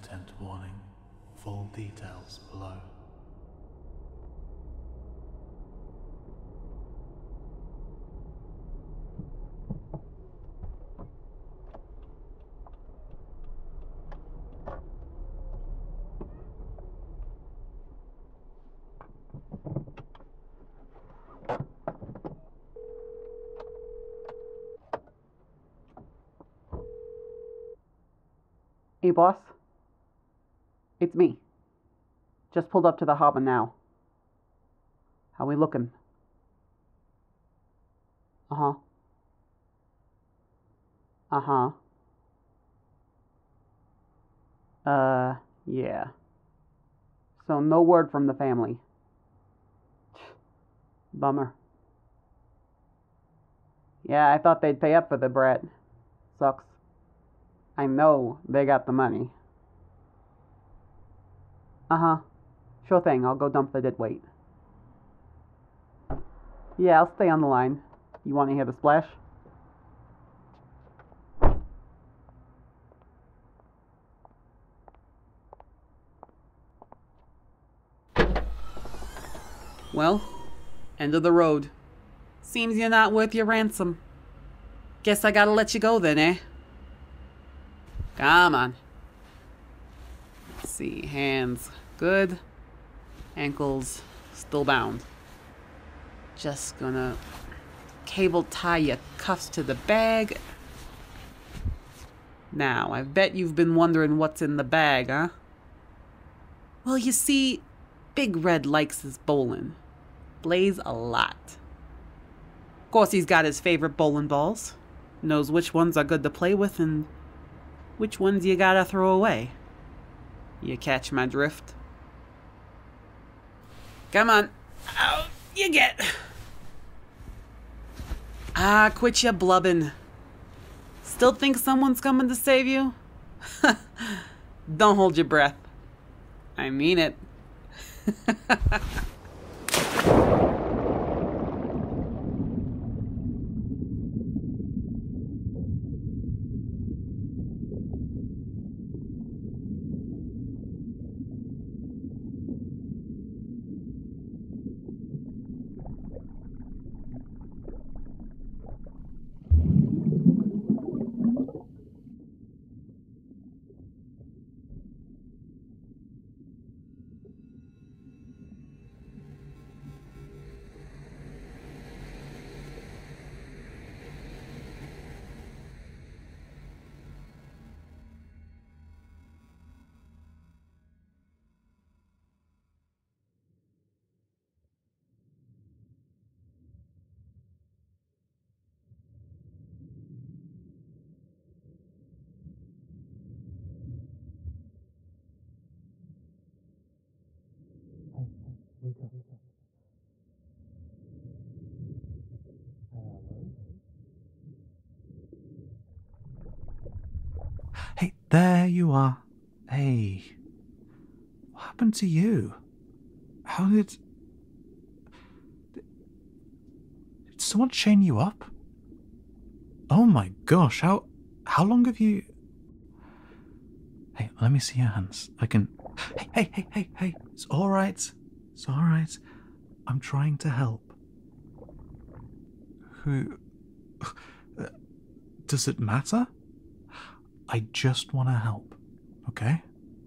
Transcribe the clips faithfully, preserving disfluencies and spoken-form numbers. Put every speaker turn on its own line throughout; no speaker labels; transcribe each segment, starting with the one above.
Content warning. Full details below.
Hey, boss. It's me. Just pulled up to the harbor now. How we looking? Uh-huh. Uh-huh. Uh, yeah. So no word from the family. Bummer. Yeah, I thought they'd pay up for the brat. Sucks. I know they got the money. Uh-huh. Sure thing, I'll go dump the dead weight. Yeah, I'll stay on the line. You want to hear the splash? Well, end of the road. Seems you're not worth your ransom. Guess I gotta let you go then, eh? Come on. Let's see, hands good. Ankles still bound. Just gonna cable tie your cuffs to the bag. Now, I bet you've been wondering what's in the bag, huh? Well, you see, Big Red likes his bowling. Plays a lot. Of course, he's got his favorite bowling balls. Knows which ones are good to play with and which ones you gotta throw away. You catch my drift? Come on. Out you get. Ah, quit your blubbing. Still think someone's coming to save you? Don't hold your breath. I mean it.
Wake up. Hey, there you are. Hey. What happened to you? How did... Did someone chain you up? Oh my gosh, how... How long have you... Hey, let me see your hands. I can... Hey, hey, hey, hey, hey. It's alright. It's alright. I'm trying to help. Who... Does it matter? I just want to help, okay?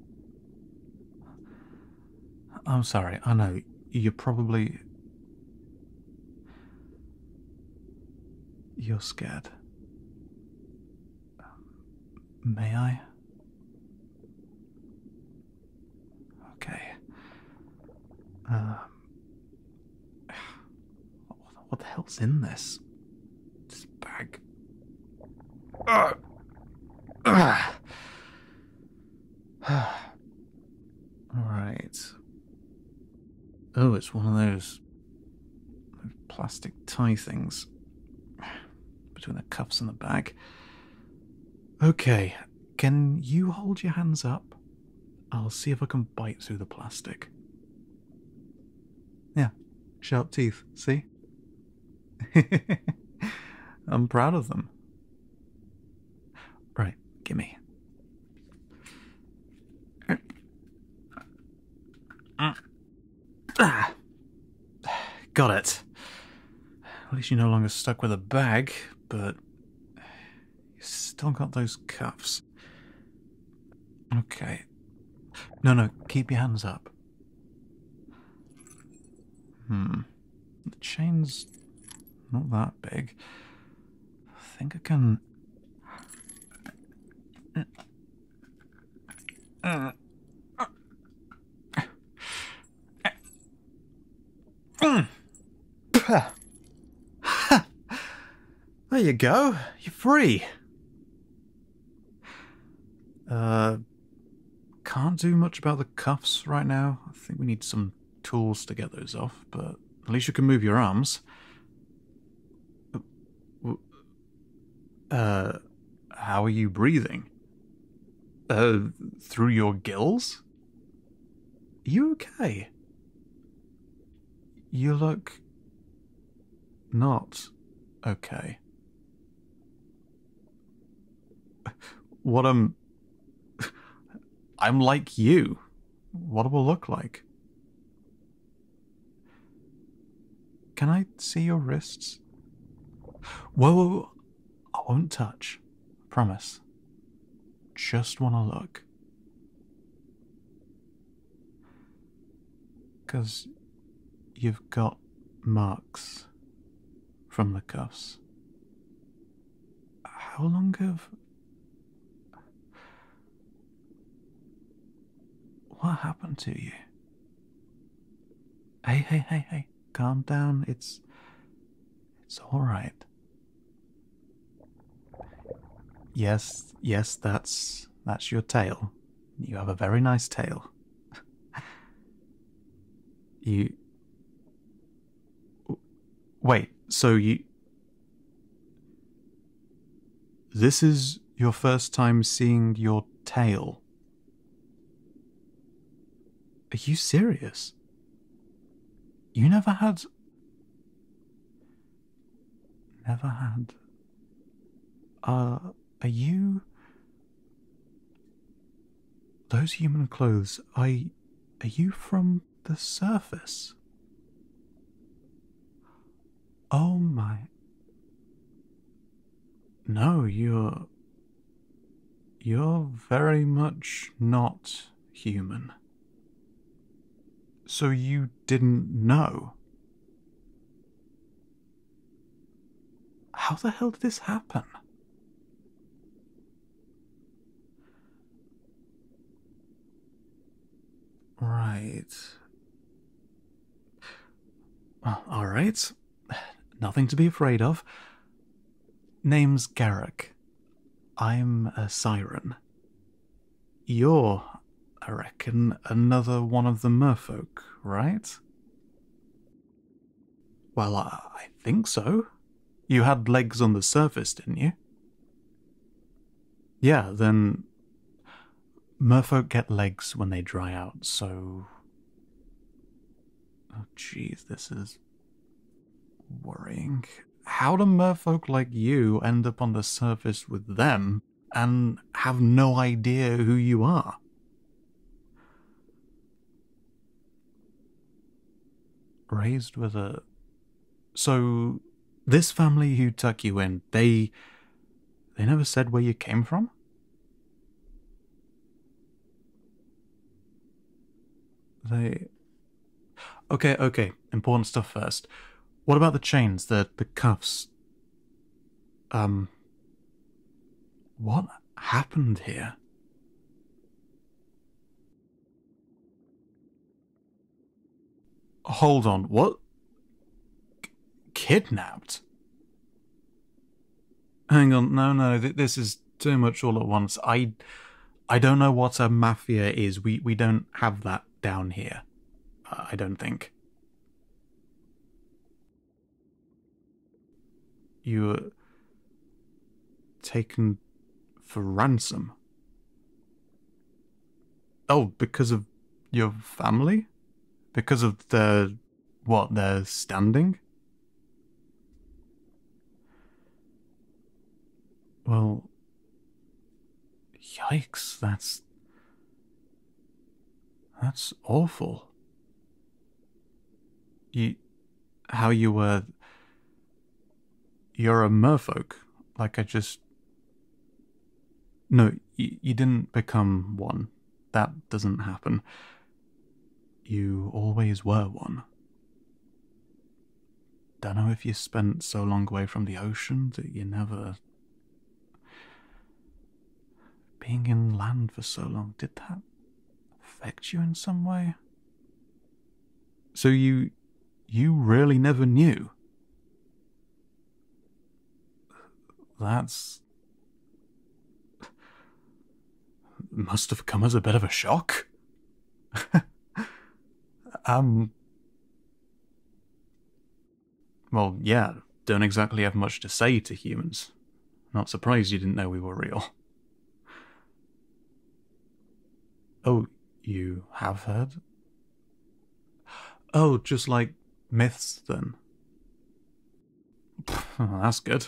I'm sorry, I know, you're probably... You're scared. May I? Okay. Um... What the hell's in this? This bag. Ugh. Ugh. Alright. Oh, it's one of those, those plastic tie things between the cuffs and the bag. Okay, can you hold your hands up? I'll see if I can bite through the plastic. Yeah, sharp teeth, see? I'm proud of them. Right, gimme. got it. At least you're no longer stuck with a bag, but you still got those cuffs. Okay. No, no, keep your hands up. Hmm. The chain's not that big. I think I can... There you go. You're free. Uh, can't do much about the cuffs right now. I think we need some tools to get those off, but at least you can move your arms. Uh, how are you breathing? Uh, through your gills? Are you okay? You look... not okay. What am... I'm like you. What do I look like? Can I see your wrists? Whoa, whoa, whoa. I won't touch. Promise. Just want to look. Because you've got marks from the cuffs. How long have... What happened to you? Hey, hey, hey, hey. Calm down. It's... It's alright. Yes, yes, that's... That's your tail. You have a very nice tail. You... Wait, so you... This is your first time seeing your tail? Are you serious? You never had... Never had... Uh, are you... Those human clothes, I... Are you from the surface? Oh my... No, you're... You're very much not human. So you didn't know? How the hell did this happen? Right. Well, alright. Nothing to be afraid of. Name's Garrick. I'm a siren. You're, I reckon, another one of the Merfolk, right? Well, I, I think so. You had legs on the surface, didn't you? Yeah, then... Merfolk get legs when they dry out, so... Oh, jeez, this is... worrying. How do merfolk like you end up on the surface with them and have no idea who you are? Raised with a... So, this family who took you in, they... They never said where you came from? They... Okay, okay, important stuff first. What about the chains, the, the cuffs? Um... What happened here? Hold on, what? K- kidnapped? Hang on, no, no, th this is too much all at once. I... I don't know what a mafia is. We, we don't have that down here. I don't think. You were taken for ransom. Oh, because of your family? Because of their... what, their standing? Well... Yikes, that's... That's awful. You... how you were... You're a merfolk. Like, I just... No, you, you didn't become one. That doesn't happen. You always were one. Don't know if you spent so long away from the ocean that you never... Being in land for so long, did that affect you in some way? So you... you really never knew? That's... must have come as a bit of a shock. um... Well, yeah, don't exactly have much to say to humans. Not surprised you didn't know we were real. Oh, you have heard? Oh, just like myths, then. Oh, that's good.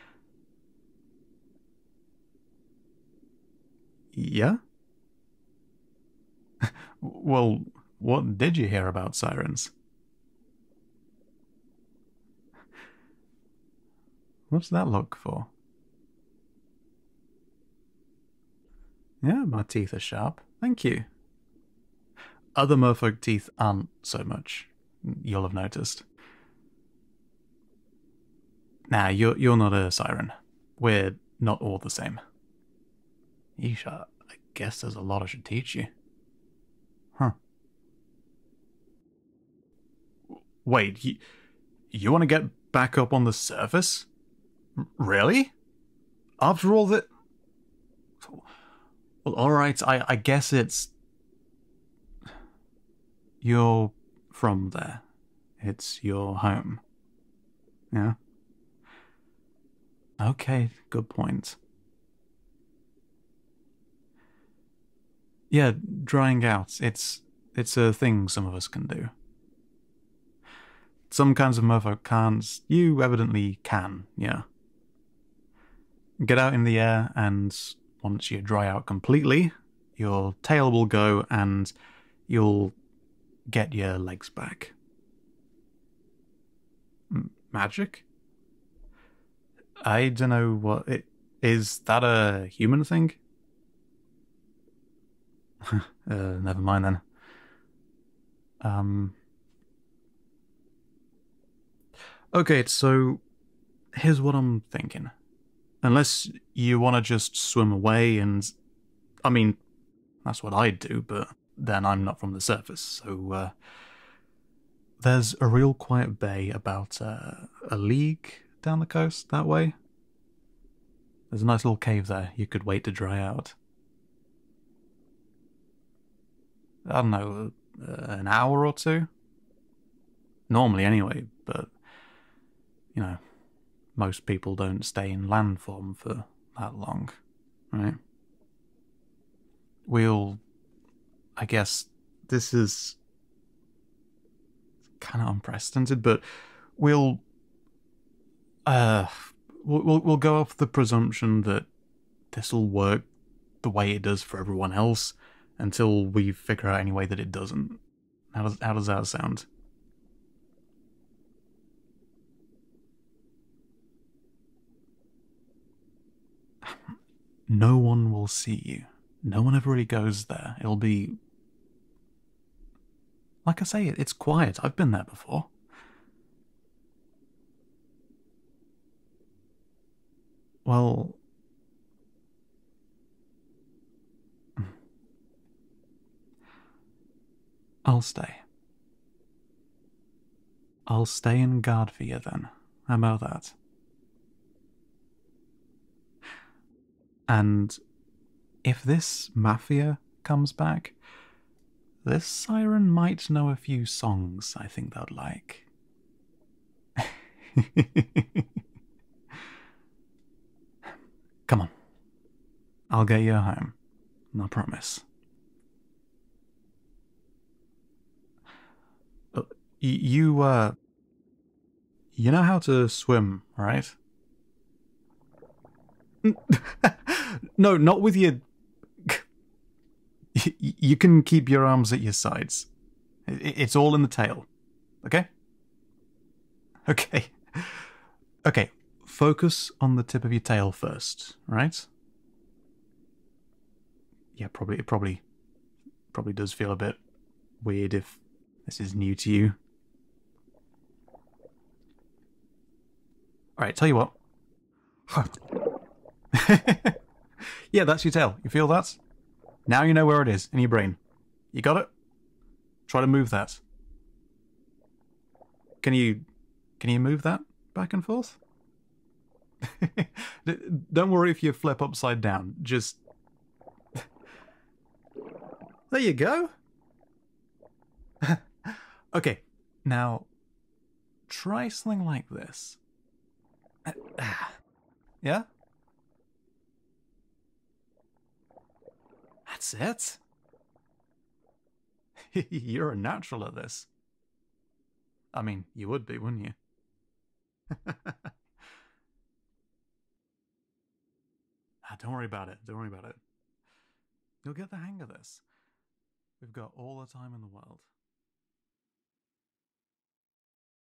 Yeah? Well, what did you hear about sirens? What's that look for? Yeah, my teeth are sharp. Thank you. Other merfolk teeth aren't so much. You'll have noticed. Nah, you're, you're not a siren. We're not all the same. Yeesh, I guess there's a lot I should teach you. Huh. Wait, you, you want to get back up on the surface? R- really? After all that... Well, alright, I, I guess it's... You're from there. It's your home. Yeah? Okay, good point. Yeah, drying out. It's it's a thing some of us can do. Some kinds of merfolk can't. You evidently can, yeah. Get out in the air, and once you dry out completely, your tail will go and you'll get your legs back. M- magic? I don't know what it is. That a human thing? uh, never mind then. Um. Okay, so here's what I'm thinking. Unless you want to just swim away and... I mean, that's what I'd do, but then I'm not from the surface, so... Uh, there's a real quiet bay about uh, a league down the coast that way. There's a nice little cave there you could wait to dry out. I don't know, uh, an hour or two? Normally anyway, but, you know, most people don't stay in land form for that long, right? We'll... I guess this is kind of unprecedented, but we'll... Uh, we'll, we'll go off the presumption that this'll work the way it does for everyone else until we figure out any way that it doesn't. How does, how does that sound? No one will see you. No one ever really goes there. It'll be... Like I say, it's quiet. I've been there before. Well... I'll stay. I'll stay and guard for you then. How about that? And if this mafia comes back, this siren might know a few songs I think they'd like. Come on. I'll get you home. I promise. Uh, you, uh... You know how to swim, right? No, not with your... You can keep your arms at your sides. It's all in the tail. Okay? Okay. Okay. Focus on the tip of your tail first, right? Yeah, probably. It probably, probably does feel a bit weird if this is new to you. All right. Tell you what. Yeah, that's your tail. You feel that? Now you know where it is in your brain. You got it? Try to move that. Can you can you move that back and forth? Don't worry if you flip upside down. Just there you go. Okay, now try something like this. Yeah? That's it. You're a natural at this. I mean, you would be, wouldn't you? Ah, don't worry about it. Don't worry about it. You'll get the hang of this. We've got all the time in the world.